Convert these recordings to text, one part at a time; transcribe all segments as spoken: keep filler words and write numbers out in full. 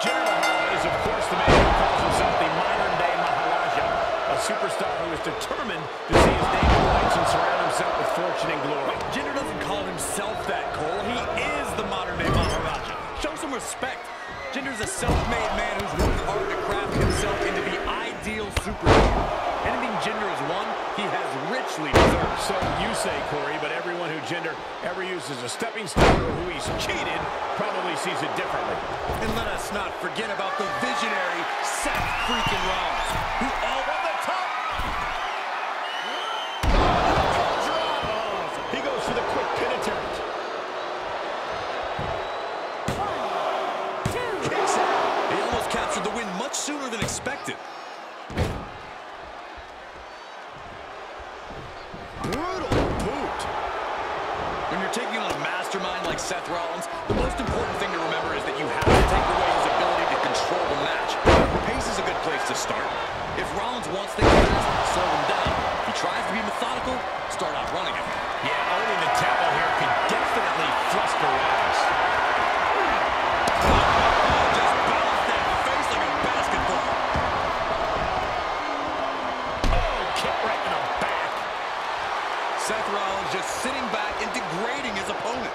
Jinder Mahal is, of course, the man who calls himself the modern-day Maharaja, a superstar who is determined to see his name in lights and surround himself with fortune and glory. Jinder doesn't call himself that, Cole. He is the modern-day Maharaja. Show some respect. Jinder's a self-made man who's worked hard to craft himself into the ideal superstar. Anything Jinder has won, he has richly deserved. So you say, Corey, but everyone who Jinder ever uses a stepping stone or who he's cheated probably sees it differently. And let us not forget about the visionary Seth freaking Rollins, who all on the top. Oh, he goes for the quick pin attempt. He almost captured the win much sooner than expected. Brutal boot. When you're taking on a mastermind like Seth Rollins, the most important thing to remember is that you have to take away his ability to control the match. Pace is a good place to start. If Rollins wants things fast, slow him down. If he tries to be methodical, start out running him. Yeah, owning the tempo here could definitely fluster Rollins. Just bounce that face like a basketball. Oh, kick right in the back. Seth Rollins just sitting back and degrading his opponent.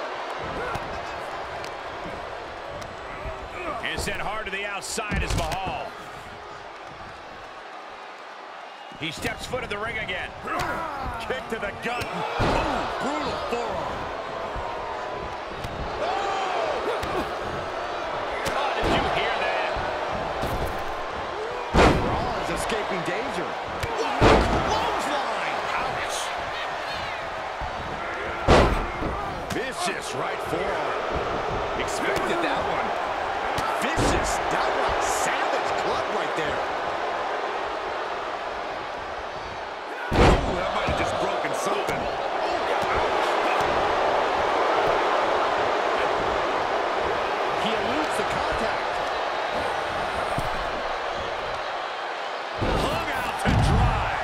And sent hard to the outside is Mahal. He steps foot in the ring again. Kick to the gut. Ooh, brutal forearm. Oh, did you hear that? Rollins escaping danger. Clothesline. Ouch. Vicious right forearm. Expected that one. Vicious, downright savage club right there. Ooh, that might have just broken something. He eludes the contact. Hung out to dry.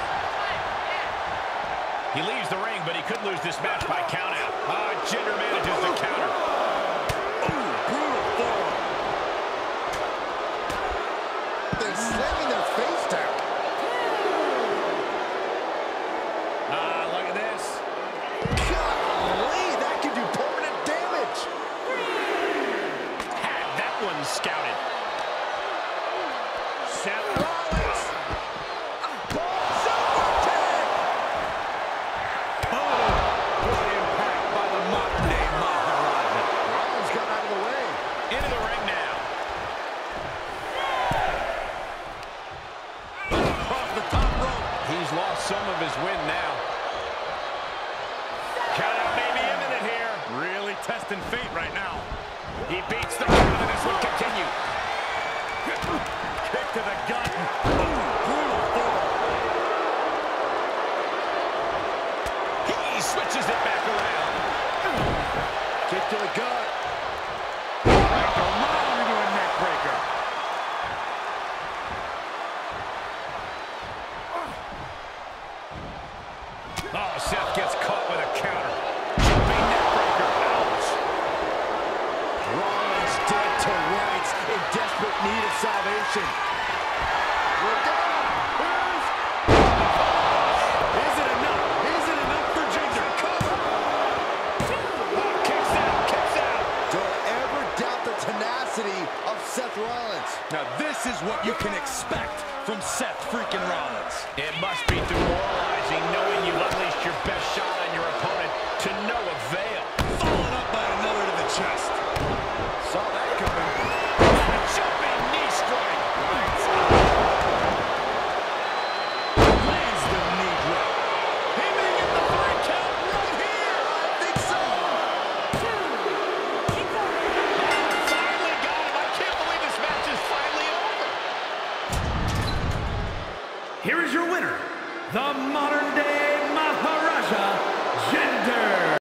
He leaves the ring, but he could lose this match by countout. Ah, Jinder manages the counter. Ooh, brutal forearm. They're slamming their face down. Ah, look at this. Golly, that could do permanent damage. Had that one scouted. Seth Rollins. Super kick. Oh, what impact by the modern-day Maharaja. Rollins got out of the way. Into the ring now. Across the top rope. He's lost some of his wind now. Countout may be imminent here. Really testing fate right now. He beats the crowd and this will continue. Kick to the gut. Ooh, brutal forearm. He switches it back around. Kick to the gut. Right around into a neck breaker. Oh, Seth gets caught with a counter. Jumping neck breaker. Ouch. Rollins dead to rights in desperate need of salvation. Look out! Here's... Is it enough? Is it enough for Jinder? Oh, kicks out, kicks out. Don't ever doubt the tenacity of Seth Rollins. Now this is what you can expect from Seth freaking Rollins. It must be demoralizing knowing you